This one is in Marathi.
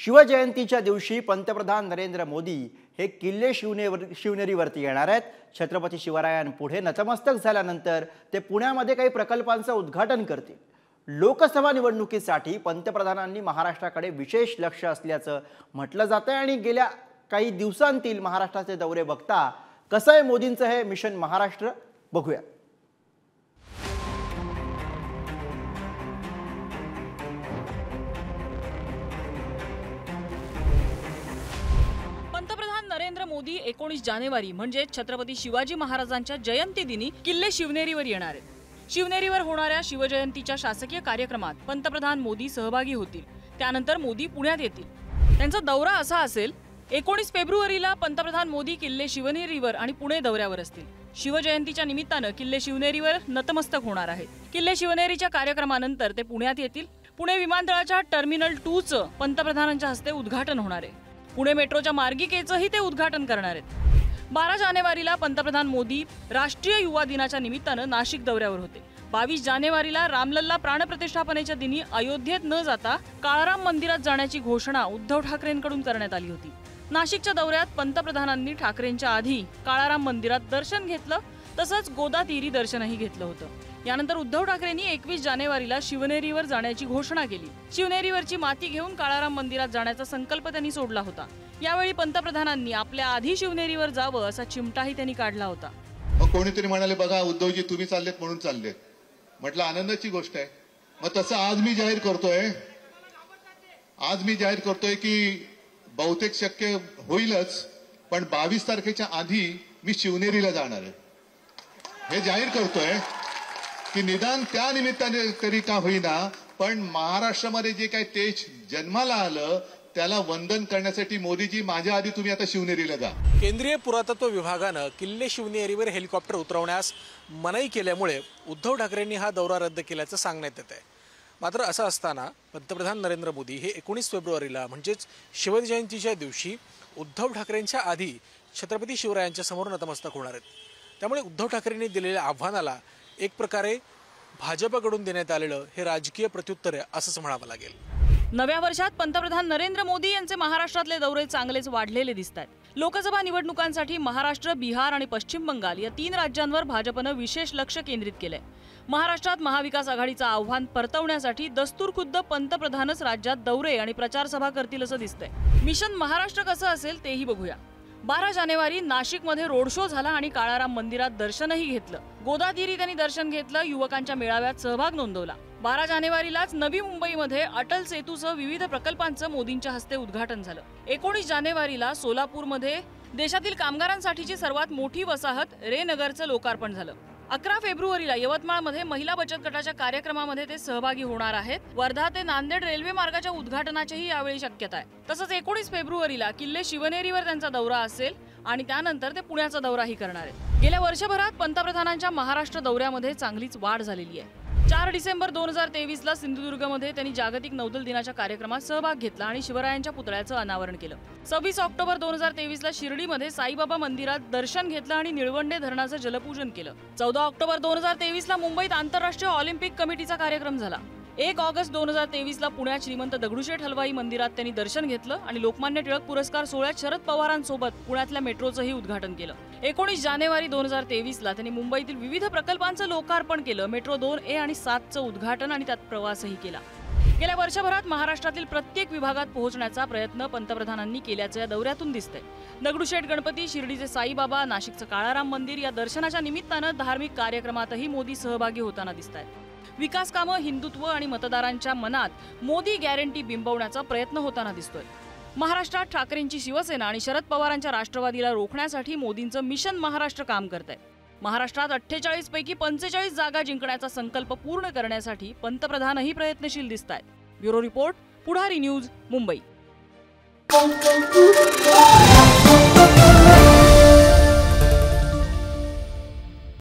शिवजयंतीच्या दिवशी पंतप्रधान नरेंद्र मोदी हे किल्ले शिवनेरीवरती येणार आहेत। छत्रपती शिवरायांपुढे नतमस्तक झाल्यानंतर ते पुण्यामध्ये काही प्रकल्पांचं उद्घाटन करतील। लोकसभा निवडणुकीसाठी पंतप्रधानांनी महाराष्ट्राकडे विशेष लक्ष असल्याचं म्हटलं जातंय आणि गेल्या काही दिवसांतील महाराष्ट्राचे दौरे बघता कसं आहे मोदींचं हे मिशन महाराष्ट्र बघूया। पंतप्रधान नरेंद्र मोदी 19 जानेवारी म्हणजे छत्रपती शिवाजी महाराजांच्या जयंती दिनी किल्ले शिवनेरीवर येणार आहेत। शिवनेरीवर होणाऱ्या शिवजयंतीच्या शासकीय कार्यक्रमात पंतप्रधान मोदी सहभागी होतील। त्यानंतर मोदी पुण्यात येतील। त्यांचा दौरा असा असेल, 19 फेब्रुवारीला पंतप्रधान मोदी किल्ले शिवनेरीवर आणि पुणे दौऱ्यावर असतील। शिवजयंतीच्या निमित्तानं किल्ले शिवनेरीवर नतमस्तक होणार आहेत। किल्ले शिवनेरीच्या कार्यक्रमानंतर ते पुण्यात येतील। पुणे विमानतळाच्या टर्मिनल 2चं पंतप्रधानांच्या हस्ते उद्घाटन होणार आहे। पुणे मेट्रोच्या मार्गिकेचंही ते उद्घाटन करणार आहेत। 12 जानेवारीला पंतप्रधान मोदी राष्ट्रीय युवा दिनाच्या निमित्तानं नाशिक दौऱ्यावर होते। 22 जानेवारीला रामलल्ला प्राणप्रतिष्ठापनेच्या दिनी अयोध्येत न जाता काळाराम मंदिरात जाण्याची घोषणा उद्धव ठाकरेंकडून करण्यात आली होती। नाशिकच्या दौऱ्यात पंतप्रधानांनी ठाकरेंच्या आधी काळाराम मंदिरात दर्शन घेतलं, तसंच गोदातीरी दर्शनही घेतलं होतं। यानंतर उद्धव ठाकरेंनी 21 जानेवारीला शिवनेरीवर जाण्याची घोषणा केली। शिवनेरीवरची माती घेऊन काळाराम मंदिरात जाण्याचा संकल्प त्यांनी सोडला होता। यावेळी पंतप्रधानांनी आपल्या आधी शिवनेरीवर जावं असा चिमटाही त्यांनी काढला होता। कोणीतरी म्हणाले, बघा उद्धवजी तुम्ही चाललेत म्हणून चाललेत। म्हटलं आनंदाची गोष्ट आहे। मग तसं आज मी जाहीर करतोय की बहुतेक शक्य होईलच, पण 22 तारखेच्या आधी मी शिवनेरीला जाणार आहे हे जाहीर करतोय की निदान त्या निमित्ताने तरी का होईना, पण महाराष्ट्रामध्ये जे काही तेज जन्माला आलं त्याला वंदन करण्यासाठी मोदीजी माझ्या आधी तुम्ही आता शिवनेरीला जा। केंद्रीय पुरातत्व विभागानं किल्ले शिवनेरीवर हेलिकॉप्टर उतरवण्यास मनाई केल्यामुळे उद्धव ठाकरेंनी हा दौरा रद्द केल्याचं सांगण्यात येत आहे। मात्र असं असताना पंतप्रधान नरेंद्र मोदी हे 19 फेब्रुवारीला म्हणजेच शिवजयंतीच्या दिवशी उद्धव ठाकरेंच्या आधी छत्रपती शिवरायांच्या समोर नतमस्तक होणार आहेत। त्यामुळे उद्धव ठाकरेंनी दिलेल्या आव्हानाला एक प्रकारे भाजपकडून देण्यात आलेलं हे राजकीय प्रत्युत्तर आहे असंच म्हणावं लागेल। नव्या वर्षात पंतप्रधान नरेंद्र मोदी यांचे महाराष्ट्रातले दौरे चांगलेच वाढलेले दिसतात। लोकसभा निवडणुकांसाठी महाराष्ट्र, बिहार आणि पश्चिम बंगाल या 3 राज्यांवर भाजपनं विशेष लक्ष केंद्रित केलंय। महाराष्ट्रात महाविकास आघाडीचं आव्हान परतवण्यासाठी दस्तूरखुद्द पंतप्रधानच राज्यात दौरे आणि प्रचार सभा करतील असं दिसतंय। मिशन महाराष्ट्र कसं असेल तेही बघूया। 12 जानेवारी नाशिकमध्ये रोड शो झाला आणि काळाराम मंदिरात दर्शनही घेतलं। गोदातीरी त्यांनी दर्शन घेतलं, युवकांच्या मेळाव्यात सहभाग नोंदवला। 12 जानेवारीलाच नवी मुंबईमध्ये अटल सेतूसह विविध प्रकल्पांचं मोदींच्या हस्ते उद्घाटन झालं। 19 जानेवारीला सोलापूरमध्ये देशातील कामगारांसाठीची सर्वात मोठी वसाहत रे नगरचं लोकार्पण झालं। 11 फेब्रुवारीला यवतमाळमध्ये महिला बचत गटाच्या कार्यक्रमामध्ये ते सहभागी होणार आहेत। वर्धा ते नांदेड रेल्वे मार्गाच्या उद्घाटनाचीही यावेळी शक्यता आहे। तसंच 19 फेब्रुवारीला किल्ले शिवनेरीवर त्यांचा दौरा असेल आणि त्यानंतर ते पुण्याचा दौराही करणार आहेत। गेल्या वर्षभरात पंतप्रधानांच्या महाराष्ट्र दौऱ्यामध्ये चांगलीच वाढ झालेली आहे। 4 डिसेंबर 2023ला सिंधुदुर्गमध्ये त्यांनी जागतिक नौदल दिनाच्या कार्यक्रमात सहभाग घेतला आणि शिवरायांच्या पुतळ्याचं अनावरण केलं। 26 ऑक्टोबर 2023ला शिर्डीमध्ये साईबाबा मंदिरात दर्शन घेतलं आणि निळवंडे धरणाचं जलपूजन केलं। 14 ऑक्टोबर 2023ला मुंबईत आंतरराष्ट्रीय ऑलिम्पिक कमिटीचा कार्यक्रम झाला। 1 ऑगस्ट 2023ला पुण्यात श्रीमंत दगडूशेठ हलवाई मंदिरात त्यांनी दर्शन घेतलं आणि लोकमान्य टिळक पुरस्कार सोहळ्यात शरद पवारांसोबत पुण्यातल्या मेट्रोचंही उद्घाटन केलं। 19 जानेवारी 2023ला त्यांनी मुंबईतील विविध प्रकल्पांचं लोकार्पण केलं। मेट्रो 2A आणि 7चं उद्घाटन आणि त्यात प्रवासही केला। गेल्या वर्षभरात महाराष्ट्रातील प्रत्येक विभागात पोहोचण्याचा प्रयत्न पंतप्रधानांनी केल्याचं या दौऱ्यातून दिसतंय। दगडूशेठ गणपती, शिर्डीचे साईबाबा, नाशिकचं काळाराम मंदिर या दर्शनाच्या निमित्तानं धार्मिक कार्यक्रमातही मोदी सहभागी होताना दिसतायत। विकास कामं, हिंदुत्व आणि मतदारांच्या मनात मोदी गॅरंटी बिंबवण्याचा प्रयत्न होताना दिसतोय। महाराष्ट्रात ठाकरेंची शिवसेना आणि शरद पवारांच्या राष्ट्रवादीला रोखण्यासाठी मोदींचं मिशन महाराष्ट्र काम करतंय। महाराष्ट्रात 48 पैकी 45 जागा जिंकण्याचा संकल्प पूर्ण करण्यासाठी पंतप्रधानही प्रयत्नशील दिसतायत। Bureau report, Pudhari news, Mumbai.